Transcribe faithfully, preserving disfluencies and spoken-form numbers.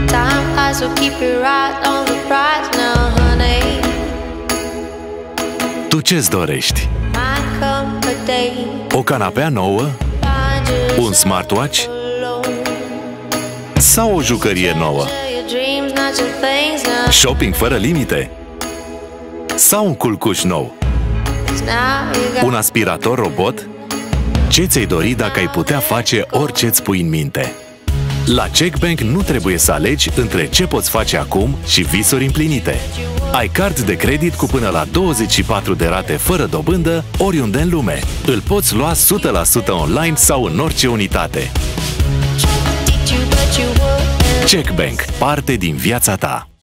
Time flies, so keep your eyes on the prize now, honey. Tu ce-ți dorești? My company. O canapea nouă? Un smartwatch? Sau o jucărie nouă? Shopping fără limite? Sau un culcuș nou? Un aspirator robot? Ce ți-ai dori dacă ai putea face orice îți pui în minte? La CEC Bank nu trebuie să alegi între ce poți face acum și visuri împlinite. Ai card de credit cu până la douăzeci și patru de rate fără dobândă oriunde în lume. Îl poți lua o sută la sută online sau în orice unitate. CEC Bank. Parte din viața ta.